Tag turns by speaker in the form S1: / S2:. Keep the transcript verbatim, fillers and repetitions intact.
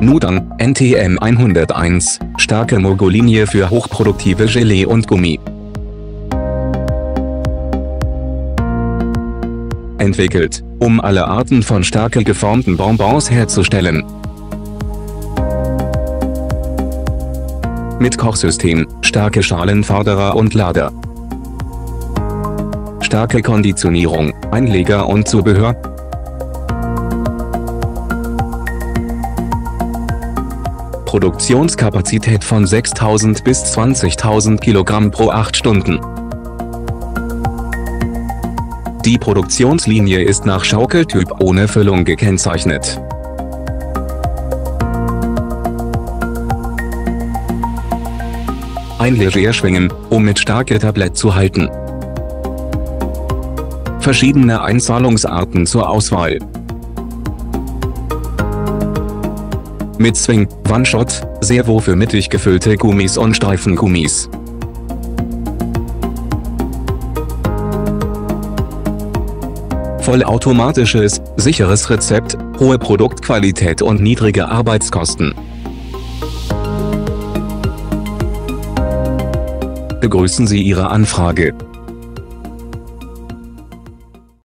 S1: Nudang, N T M hunderteins, starke Mogo-Linie für hochproduktive Gelee und Gummi. Entwickelt, um alle Arten von starke geformten Bonbons herzustellen. Mit Kochsystem, starke Schalenforderer und Lader. Starke Konditionierung, Einleger und Zubehör. Produktionskapazität von sechstausend bis zwanzigtausend Kilogramm pro acht Stunden. Die Produktionslinie ist nach Schaukeltyp ohne Füllung gekennzeichnet. Einleger schwingen, um mit starke Tablett zu halten. Verschiedene Einzahlungsarten zur Auswahl. Mit Swing, One-Shot, Servo für mittig gefüllte Gummis und Streifengummis. Vollautomatisches, sicheres Rezept, hohe Produktqualität und niedrige Arbeitskosten. Begrüßen Sie Ihre Anfrage.